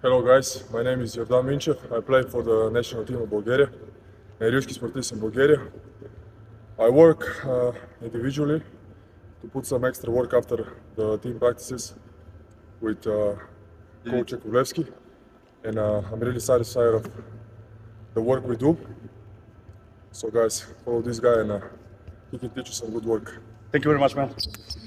Hello guys, my name is Yordan Minchev. I play for the national team of Bulgaria, a Rijski sportist in Bulgaria. I work individually to put some extra work after the team practices with coach Jakovlevski, and I'm really satisfied of the work we do. So guys, follow this guy and he can teach you some good work. Thank you very much, man.